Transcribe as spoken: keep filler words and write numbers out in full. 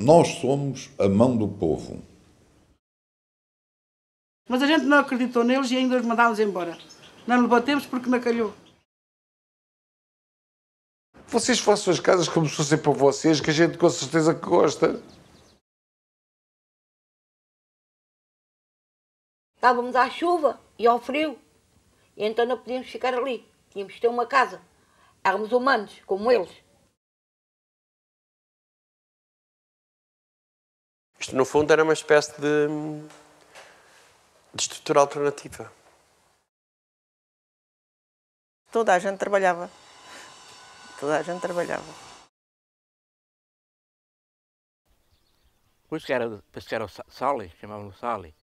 Nós somos a mão do povo. Mas a gente não acreditou neles e ainda os mandámos embora. Não lhe batemos porque não calhou. Vocês façam as casas como se fossem para vocês, que a gente com certeza que gosta. Estávamos à chuva e ao frio. E então não podíamos ficar ali. Tínhamos de ter uma casa. Éramos humanos, como eles. Isto, no fundo, era uma espécie de, de estrutura alternativa. Toda a gente trabalhava. Toda a gente trabalhava. Pois que era, pois que era o Sali, chamavam-no Sali.